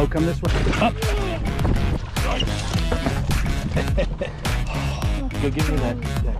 Go, come this way. Up. Go give me that.